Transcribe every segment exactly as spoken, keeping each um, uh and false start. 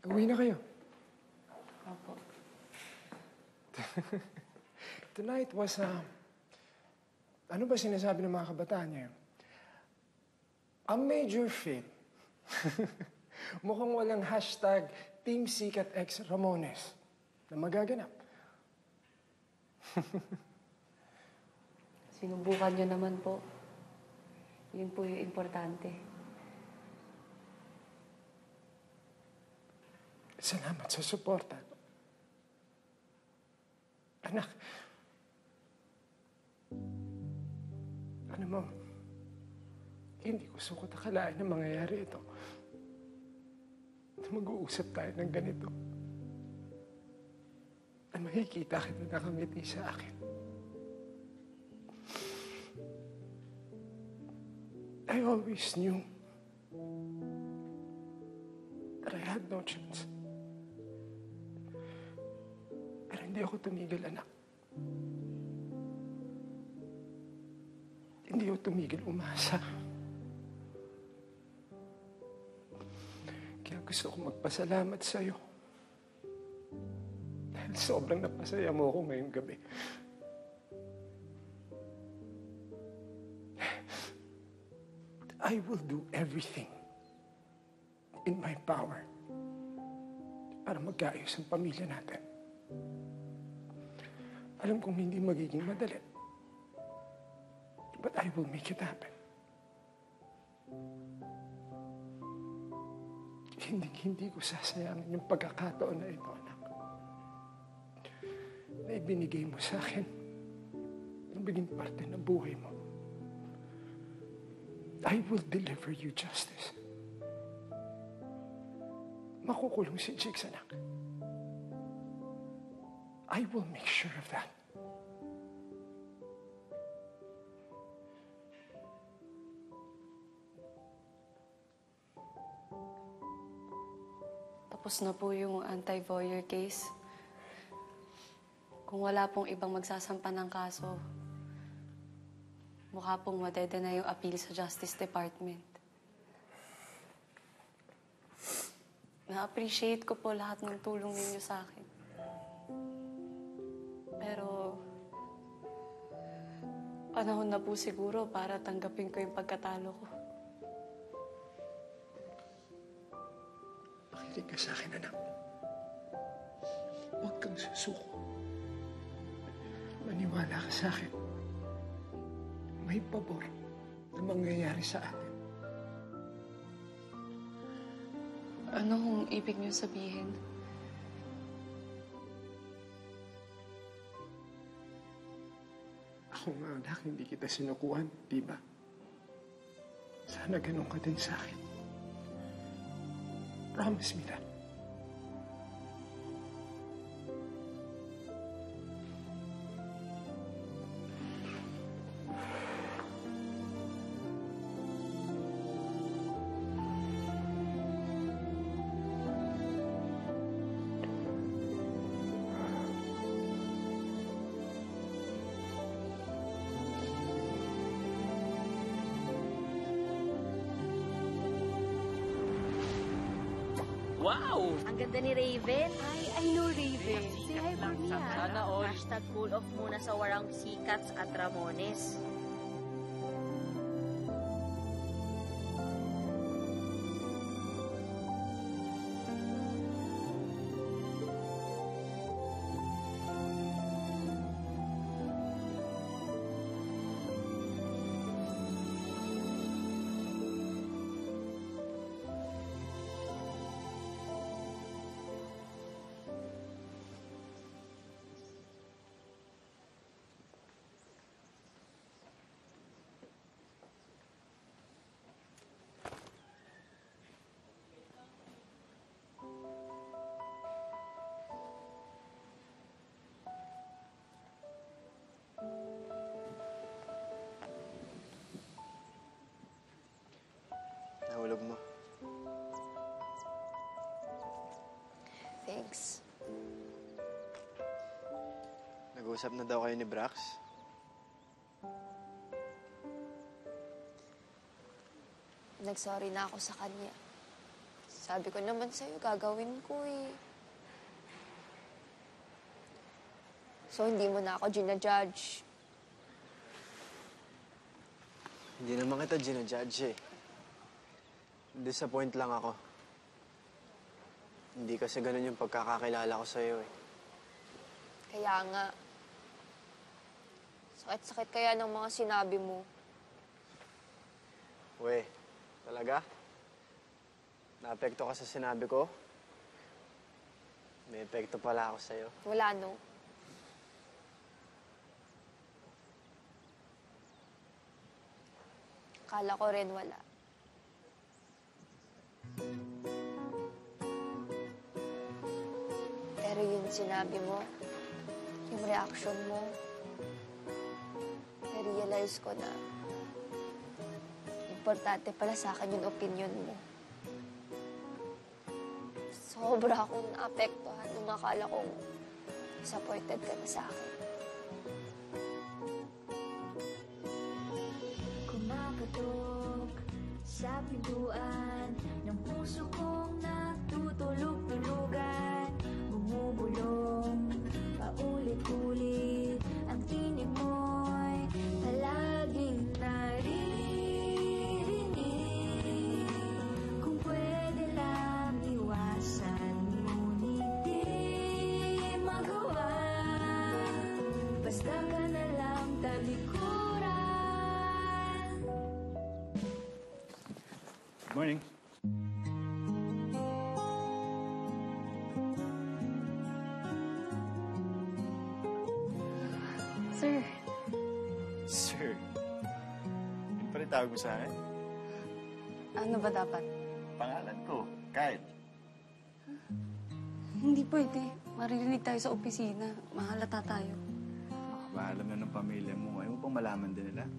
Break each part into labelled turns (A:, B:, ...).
A: Uwi na kayo.
B: Opo.
A: Tonight was, uh, ano ba sinasabi ng mga kabataan niya? A major fail. Mukhang walang hashtag Team Sikat X Ramones na magaganap.
B: Sinubukan nyo naman po. Yun po yung importante.
A: Salamat sa suporta. Anak, ano mo, hindi ko sukot akalain na mangyayari ito. Na mag-uusap tayo ng ganito. Na makikita kita nakangiti sa akin. I always knew that I had no chance. Pero hindi ako tumigil, anak. Hindi ako tumigil umasa. Kaya gusto ko magpasalamat sa'yo. Dahil sobrang napasaya mo ako ngayong gabi. I will do everything in my power para magkaayos ang pamilya natin. Alam kong hindi magiging madali. But I will make it happen. Hindi, hindi ko sasayangin yung pagkakataon na ito, anak. Na ibinigay mo sa akin. Ang biging parte ng buhay mo. I will deliver you justice. Makukulong si Jigs, anak. I will make sure of that.
B: Tapos na po yung anti-voyeur case. Kung wala pong ibang magsasampa ng kaso, mukha pong madede na yung appeal sa Justice Department. Na-appreciate ko po lahat ng tulong ninyo sa akin. Pero, panahon na po siguro para tanggapin ko yung pagkatalo ko.
A: Makinig ka sa akin, anak. Huwag kang susuko. Maniwala ka sa akin. May pabor na mangyayari sa atin.
B: Ano kung ibig niyo sabihin?
A: Ako nga, anak, hindi kita sinukuhan, di ba? Sana ganun ka din sa akin. Promise me that.
C: Wow!
D: Ang ganda ni Raven.
E: Hi, I know Raven. Say hi for me, ah.
C: Sana all.
D: Hashtag cool off muna sa warang Sikats at Ramones.
F: Nahulog mo.
E: Thanks.
F: Nag-uusap na daw kayo ni Brax?
E: Nagsorry na ako sa kanya.
C: Sabi ko naman sa'yo, gagawin ko eh. So, hindi mo na ako ginajudge.
F: Hindi naman kita ginajudge eh. Disappoint lang ako. Hindi kasi ganun yung pagkakakilala ko sa'yo eh.
C: Kaya nga, sakit-sakit kaya ng mga sinabi mo.
F: We, talaga? Naapekto ka sa sinabi ko? May epekto pala ako sa'yo.
C: Wala, no? Akala ko rin wala. Pero yung sinabi mo, yung reaction mo, na-realize ko na importante pala sa akin yung opinion mo. Sobra akong naapektuhan nung akala kong disappointed ka na sa akin.
G: Kumakatok sa pintuan ng puso kong natutulog-tulugan. Bumubulong paulit-ulit ang tinig mo'y palaging naririnig. Kung pwede lang iwasan, ngunit di magawa. Basta ka na lang talikuran.
H: Good morning.
B: Sir,
H: Sir, yun pa rin tawag mo sa akin?
B: ano ba dapat?
H: Pangalan ko, Kyle.
B: Hindi pwede. Maririnig tayo sa opisina. Mahalata tayo.
H: Baka ba alam na ng pamilya mo? Ayaw mo pang malaman din nila?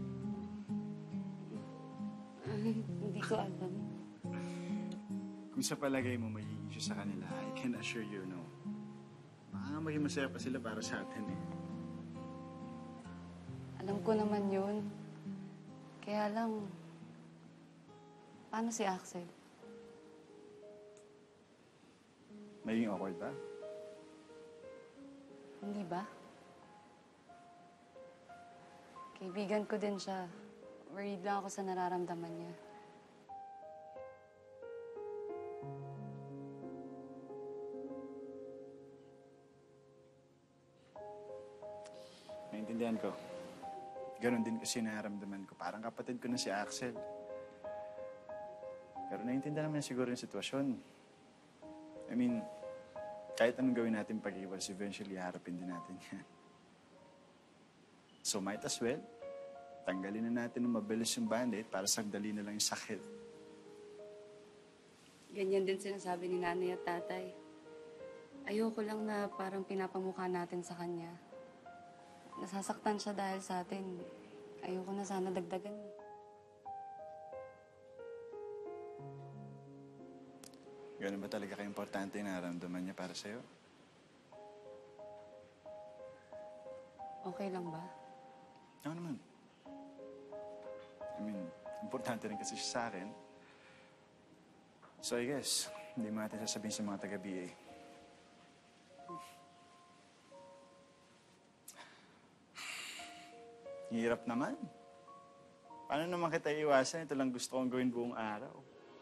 B: Ay, hindi ko alam.
H: Kung sa palagay mo may issue sa kanila, I can assure you, no? Baka nga maging masaya pa sila para sa atin, eh.
B: Alam ko naman yun. Kaya lang, paano si Axel?
H: Maging awkward ba?
B: Hindi ba? Kaibigan ko din siya. Worried lang ako sa nararamdaman niya.
H: Naintindihan ko. Ganon din kasi nararamdaman ko. Parang kapatid ko na si Axel. Pero naintindihan naman siguro yung sitwasyon. I mean, kahit anong gawin natin pag-iwas, eventually harapin din natin yan. So might as well, tanggalin na natin ng mabilis yung band-aid para sagdali na lang yung sakit.
B: Ganyan din sinasabi ni nanay at tatay. Ayoko lang na parang pinapamukha natin sa kanya. Nasasaktan siya dahil sa atin. Ayoko na sana dagdagan.
H: Ganun ba talaga ka-importante na nararamdaman niya para sa'yo?
B: Okay lang ba?
H: Oo naman. I mean, importante rin kasi siya sa akin. So I guess, hindi mo natin sasabihin sa mga taga-B A. Hirap naman. Paano naman kita iwasan? Ito lang gusto kong gawin buong araw.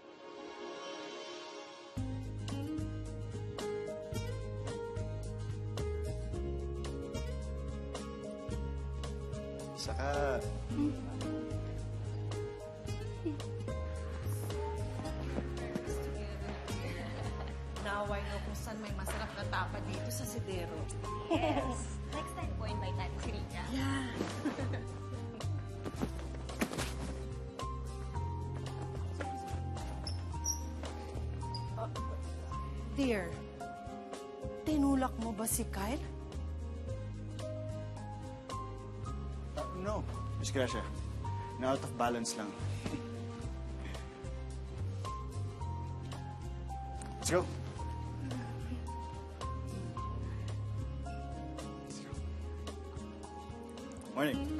H: Saka...
I: Now I know kung saan may masarap na tapa dito sa Sidero.
D: Yes. Next time po, invite natin si Rika.
I: Yeah. Uh, dear, tinulak mo ba si Kyle?
H: Uh, no, Miss Gracia. Na out of balance lang. Let's go. Morning.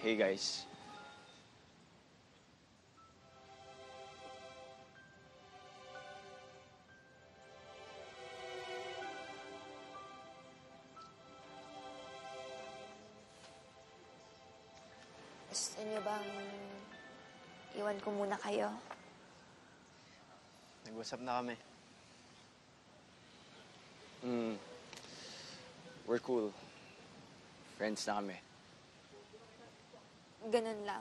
F: Hey guys.
C: Gusto niyo bang iwan ko muna kayo?
F: Nag-usap na kami. Hmm. We're cool. Friends na kami.
C: Ganun lang?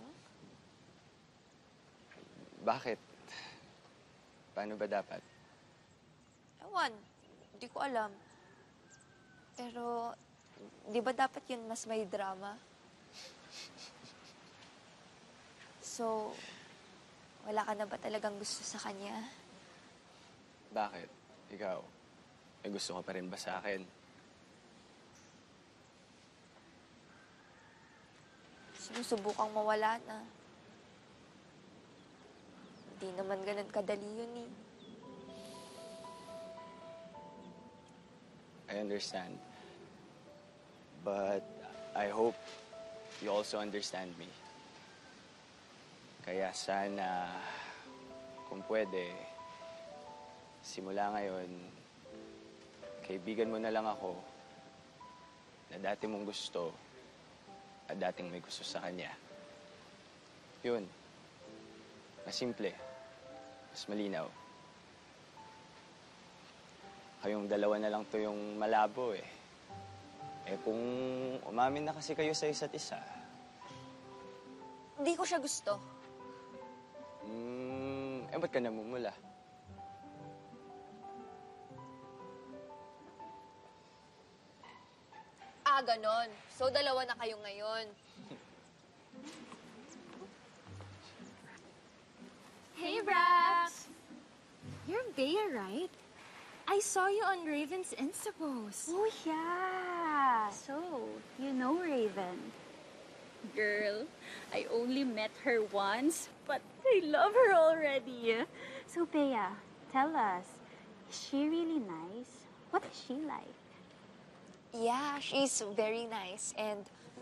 F: Bakit? Paano ba dapat?
C: Ewan, hindi ko alam. Pero, di ba dapat yun mas may drama? So, wala ka na ba talagang gusto sa kanya?
F: Bakit? Ikaw? May gusto ka pa rin ba sa akin?
C: Sinusubukang mawala na. Hindi naman ganun kadali yun eh.
F: I understand. But I hope you also understand me. Kaya sana, kung pwede, simula ngayon, kaibigan mo na lang ako na dati mong gusto at dating may gusto sa kanya. Yun. Mas simple. Mas malinaw. Kayong dalawa na lang to yung malabo eh. Eh kung umamin na kasi kayo sa isa't isa.
C: Hindi ko siya gusto.
F: Hmm, eh ba't ka namumula?
C: Ah, ganon. So, dalawa na kayo ngayon.
E: Hey, Brax! You're Bea, right? I saw you on Raven's Insta post.
J: Oh, yeah. So, you know Raven.
E: Girl, I only met her once, but I love her already.
J: So, Bea, tell us, is she really nice? What is she like?
C: Yeah, she's very nice and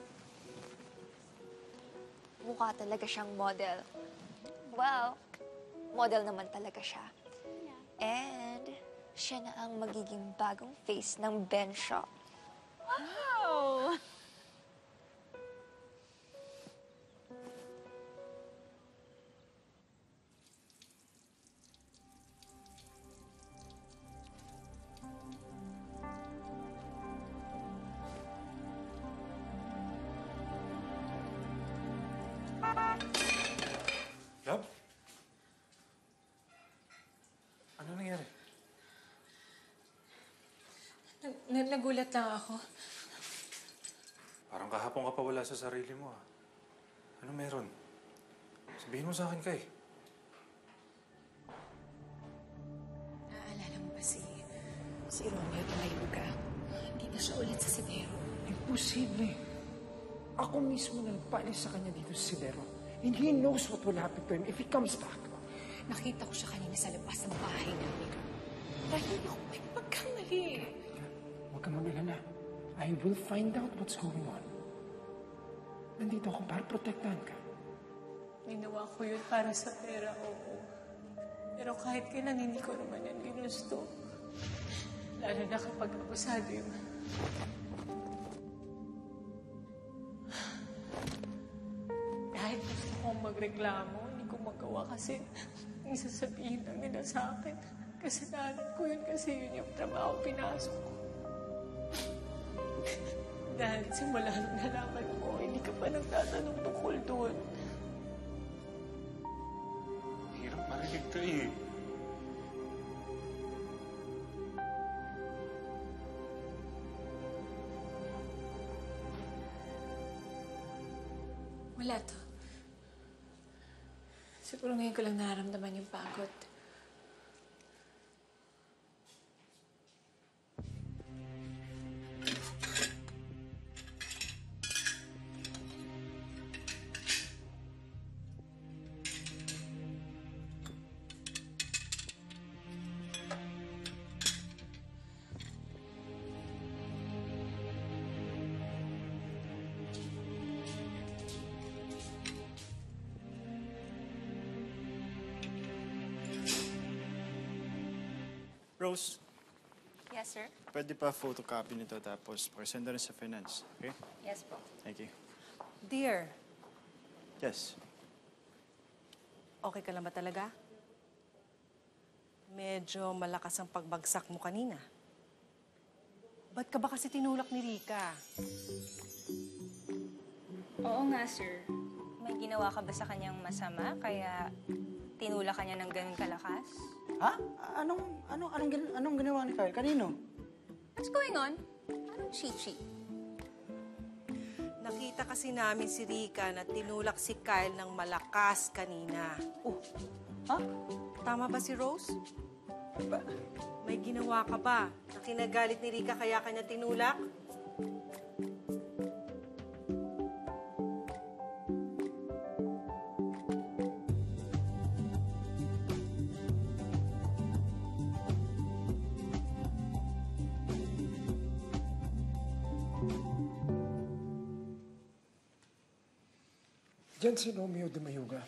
C: mukha talaga siyang model. Well, model naman talaga siya. And siya na ang magiging bagong face ng Ben Shop.
E: Wow!
A: Love? Ano nangyari?
I: Nag nag- nagulat lang ako.
K: Parang kahapon ka pa wala sa sarili mo, ah. Ano meron? Sabihin mo sa akin, Kay.
I: Naalala mo ba si... si Romeo Tumayuga? Hindi na siya ulit sa Sidero.
A: Imposible. Ako mismo na nagpaalis sa kanya dito sa Sidero. And he knows what will happen to him if he comes back.
I: Nakita ko siya kanina sa labas ng bahay namin. Dahil hindi ako may magkamali.
A: Huwag kang mag-alala. I will find out what's going on. Nandito ako para protektahan ka.
I: Ginawa ko yun para sa pera, oo. Pero kahit kailan hindi ko naman yan ginusto. Lalo na kapag abusado yung... Kahit gusto kong magreklamo, hindi ko magawa kasi ang sasabihin lang nila sa akin. Kasalanan ko yun kasi yun yung trabaho pinasok ko. Dahil simula nung nalaman mo, hindi ka pa nagtatanong tungkol doon.
K: Hirap marinig to eh.
I: Wala to. Siguro ngayon ko lang nararamdaman yung pagod.
H: Rose,
D: Yes, sir.
H: pwede pa photocopy nito tapos present na rin sa finance. Okay?
D: Yes po.
H: Thank you.
L: Dear,
H: Yes.
L: okay ka lang ba talaga? Medyo malakas ang pagbagsak mo kanina. Ba't ka ba kasi tinulak ni Rika?
B: Oo nga, sir.
D: May ginawa ka ba sa kanyang masama, kaya tinulak ka niya ng ganun kalakas?
M: Ha? Anong, anong, anong, gin- anong ginawa ni Kyle? Kanino?
D: What's going on? Anong chichi?
L: Nakita kasi namin si Rika na tinulak si Kyle ng malakas kanina.
M: Oh, ha?
L: Tama ba si Rose?
M: Ba?
L: May ginawa ka ba na kinagalit ni Rika kaya kanya tinulak?
A: Diyan si Romeo de Mayuga.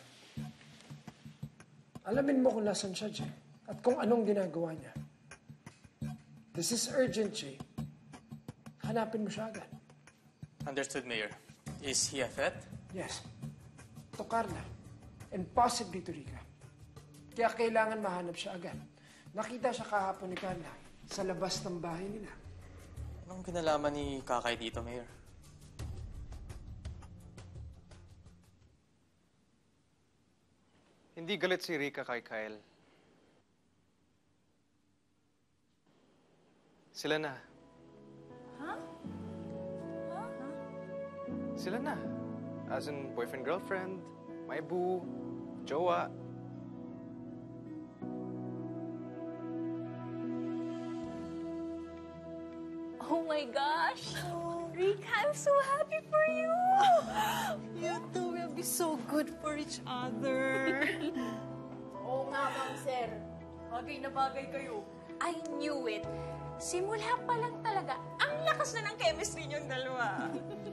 A: Alamin mo kung nasan siya, Jay. At kung anong ginagawa niya. This is urgent, Jay. Hanapin mo siya agad.
N: Understood, Mayor. Is he a threat?
A: Yes. To Carla. And possibly to Rika. Kaya kailangan mahanap siya agad. Nakita siya kahapon ni Carla sa labas ng bahay nila.
N: Anong kinalaman ni Kakay dito, Mayor?
K: Hindi galit si Rika kay Kyle. Sila na.
D: Ha? Huh?
K: Sila na. As in boyfriend-girlfriend, may boo, jowa.
D: Oh my gosh! Rika, I'm so happy for you!
L: You two will be so good for each other.
I: Oo nga, ma'am, sir. Bagay na bagay kayo.
D: I knew it. Simula pa lang talaga, ang lakas na ng chemistry niyong dalawa.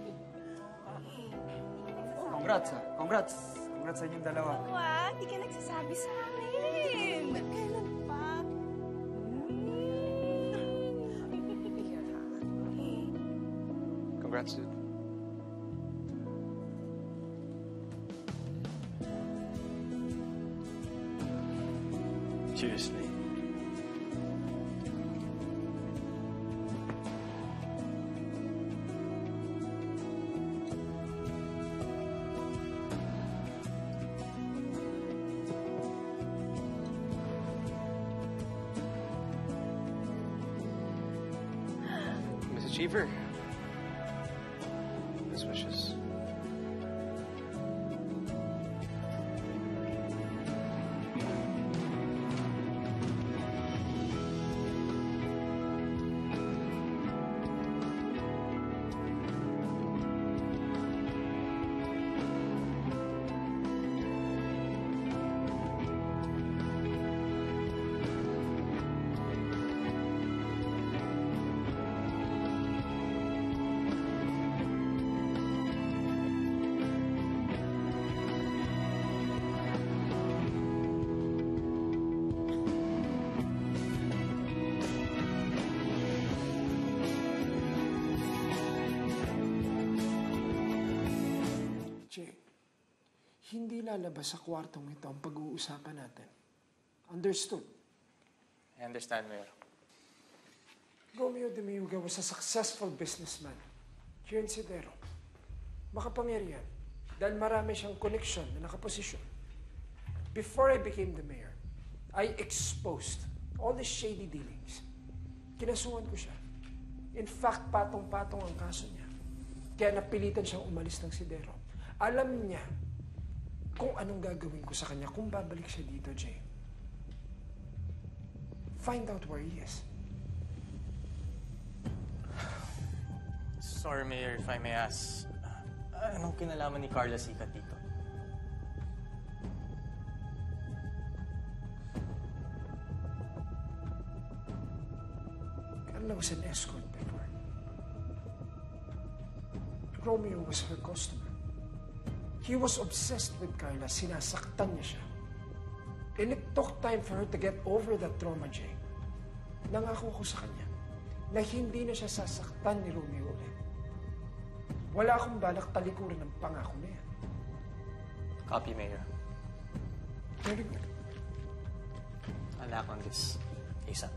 M: Congrats, ha? Congrats. Congrats sa inyong dalawa.
L: Wow, hindi ka nagsasabi sa akin. Kailan pa?
K: Congrats, dude.
H: Seriously.
K: Miss Achiever. Best wishes.
A: Jay, hindi lalabas sa kwartong ito ang pag-uusapan natin. Understood?
N: I understand, Mayor.
A: Romeo de Mayuga was a successful businessman here in Sidero. Makapangyarihan dahil marami siyang connection na nakaposisyon. Before I became the mayor, I exposed all the shady dealings. Kinasuhan ko siya. In fact, patong-patong ang kaso niya. Kaya napilitan siyang umalis ng Sidero. Alam niya kung anong gagawin ko sa kanya kung babalik siya dito, Jay. Find out where he is.
N: Sorry, Mayor, if I may ask. Uh, anong kinalaman ni Carla Sikat dito?
A: Carla was an escort before. Romeo was her customer. He was obsessed with Carla. Sinasaktan niya siya. And it took time for her to get over that trauma, Jay. nangako ko sa kanya na hindi na siya sasaktan ni Romeo ulit. Wala akong balak talikuran ng pangako na yan.
N: Copy, Mayor.
A: Very good.
N: I'll act on this ASAP.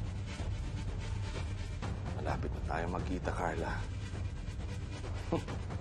O: Malapit na tayo magkita, Carla.